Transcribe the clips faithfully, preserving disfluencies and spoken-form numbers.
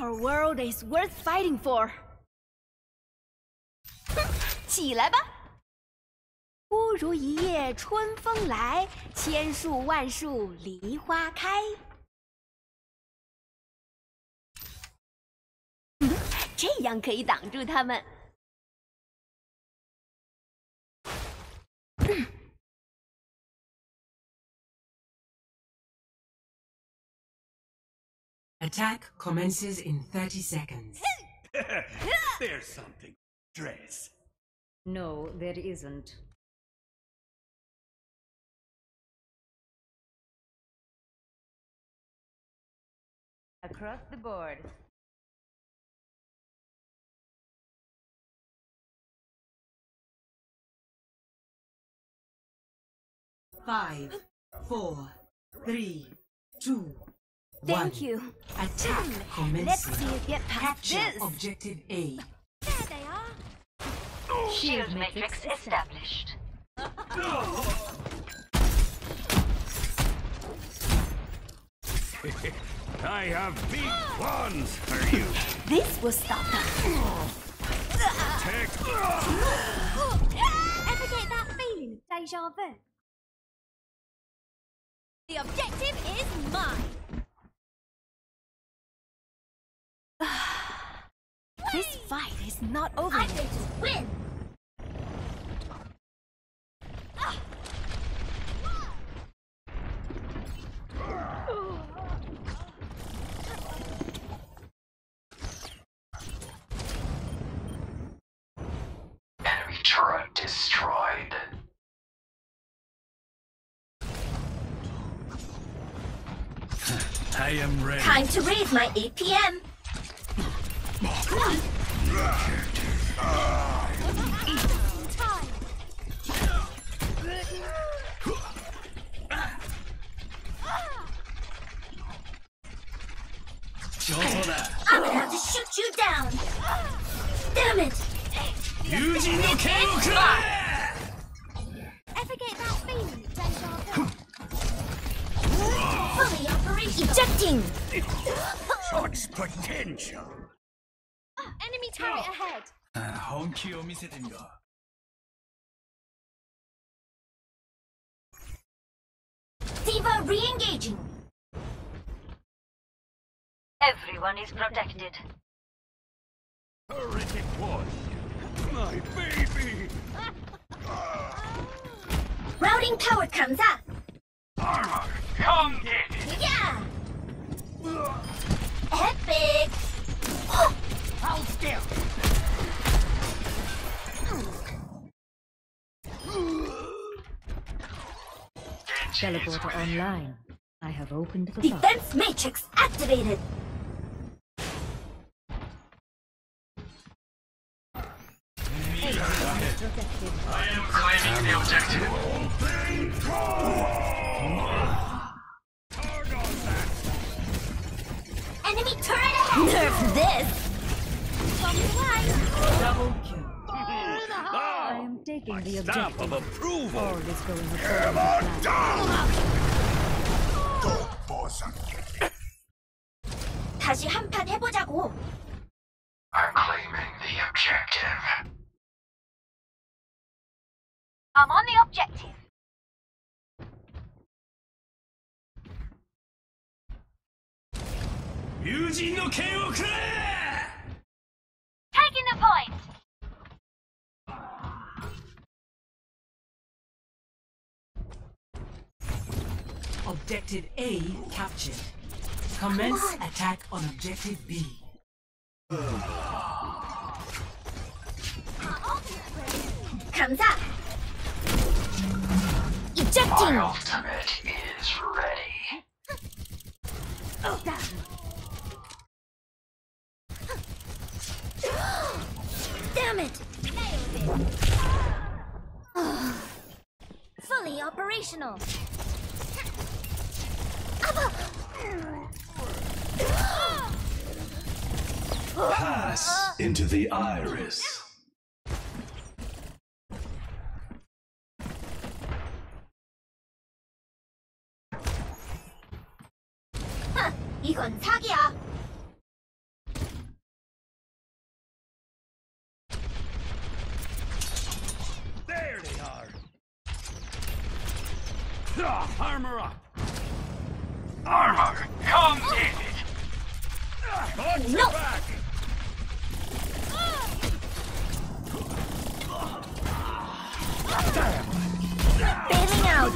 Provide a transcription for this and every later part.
Our world is worth fighting for. 起来吧！忽如一夜春风来，千树万树梨花开。这样可以挡住他们。 Attack commences in thirty seconds. There's something. Dress. No, there isn't. Across the board. Five, four, three, two, Thank one. you. Attack commencing. Let's see you get past Capture this. objective A. There they are. Shield matrix established. I have big plans for you. This will stop them. Take. Ever get that feeling of deja vu? The objective is mine. This fight is not over yet. I'm going to win. Enemy turret destroyed. I am ready. Time to raise my A P M. I'm gonna have to shoot you down. Damn it! Ever get that feeling of deja vu? Fully operational. Ejecting. Such potential. Enemy turret ahead. 本気を見せてみろ。 Diva re-engaging. Everyone is protected. Turret deployed. My baby. Routing power comes up. Armor, come get it. Yeah. Epic. Hold still. Teleporter online. I have opened the box. Defense matrix activated. I am claiming the objective. Enemy turret ahead. Nerf this. Double kill. I am taking the Stamp objective. of approval. All is going according to plan. 다시 한판 해보자고. I'm claiming the objective. I'm on the objective. Taking the point. Objective A captured. Commence attack on objective B. comes up. Ejecting. My ultimate is ready. Damn it! Fully operational. Pass into the iris. 이건 사기야. Armor up! Armor, come get it! Watch your back! Bailing out.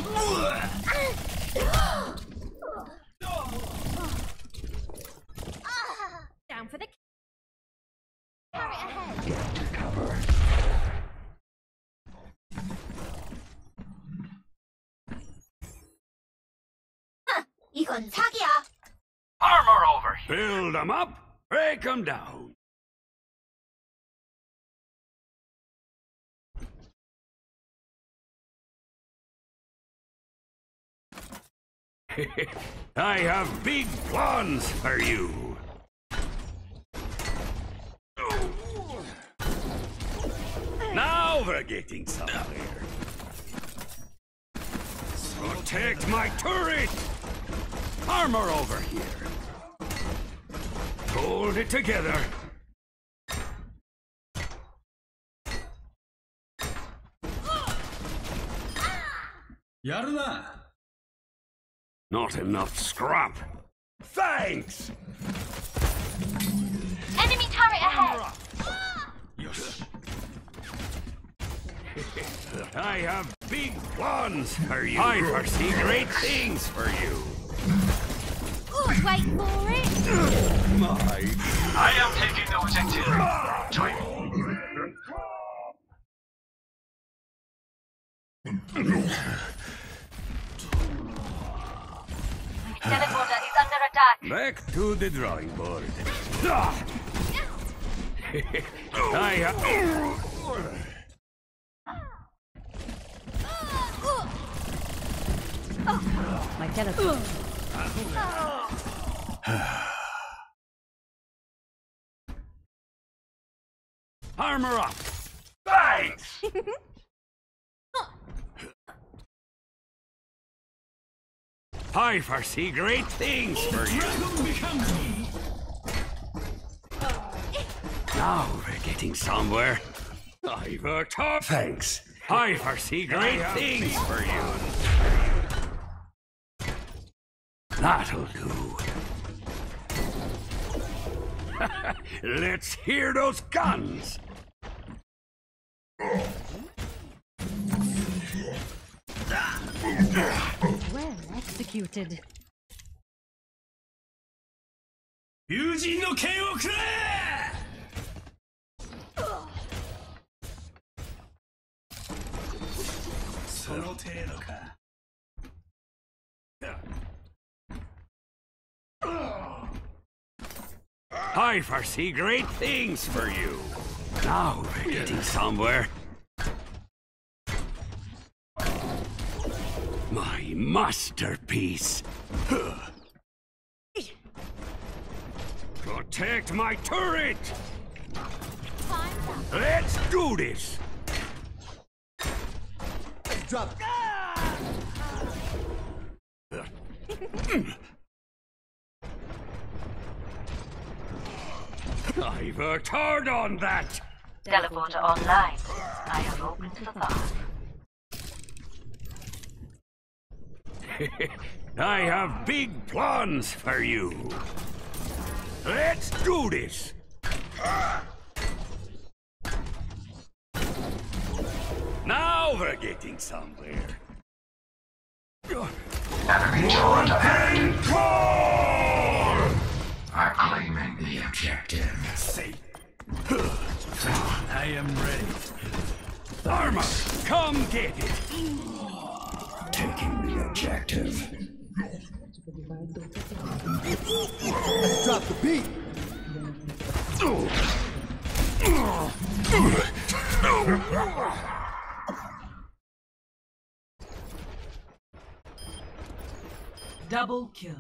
Down for the carry ahead. Get to cover. 이건 사기야. Armor over here! Build 'em up, break 'em down. I have big plans for you. Now we're getting somewhere. Protect my turret! Armor over here. Hold it together. Not enough scrap. Thanks! Enemy turret ahead. I have big plans for you. I foresee great things for you. Wait for it. My I am taking the objective. Join me. Teleporter is under attack. back to the drawing board. Ah! I have. My teleport. Armor up! Thanks! I foresee great things for you. Now we're getting somewhere. I worked hard. Thanks. I foresee great things for you. That'll do. Let's hear those guns. Well executed. 友人の剣をくれ! I foresee great things for you. Now we're getting somewhere. My masterpiece. Protect my turret! Let's do this! Drop. I worked hard on that! Teleporter online. I have opened the path. I have big plans for you. Let's do this! Now we're getting somewhere. Enemy turret ahead. Control! I'm claiming the objective. Safe. I am ready. Armor, come get it. Taking the objective. Drop the beat. Double kill.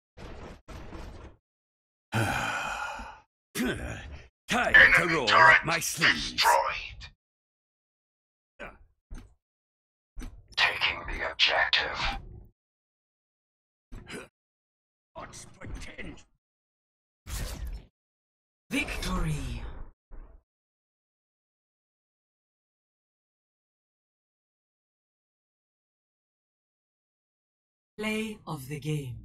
Time to Enemy roll turret up my sleeves. destroyed. Taking the objective. What's potential? Victory. Play of the game.